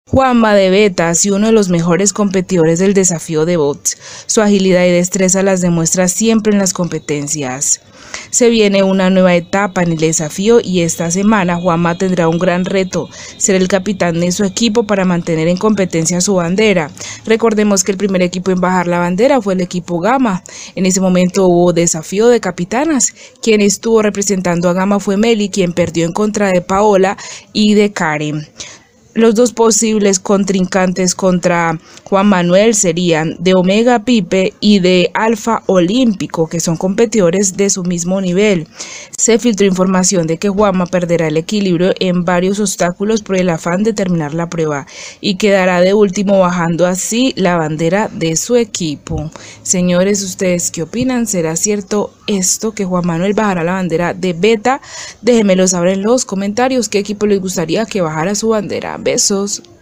Juanma de Beta ha sido uno de los mejores competidores del desafío de bots. Su agilidad y destreza las demuestra siempre en las competencias. Se viene una nueva etapa en el desafío y esta semana Juanma tendrá un gran reto, ser el capitán de su equipo para mantener en competencia su bandera. Recordemos que el primer equipo en bajar la bandera fue el equipo Gama. En ese momento hubo desafío de capitanas. Quien estuvo representando a Gama fue Meli, quien perdió en contra de Paola y de Karen. Los dos posibles contrincantes contra Juan Manuel serían de Omega Pipe y de Alfa Olímpico, que son competidores de su mismo nivel. Se filtró información de que Juanma perderá el equilibrio en varios obstáculos por el afán de terminar la prueba y quedará de último, bajando así la bandera de su equipo. Señores, ¿ustedes qué opinan? ¿Será cierto esto, que Juan Manuel bajará la bandera de Beta? Déjenmelo saber en los comentarios qué equipo les gustaría que bajara su bandera. Besos.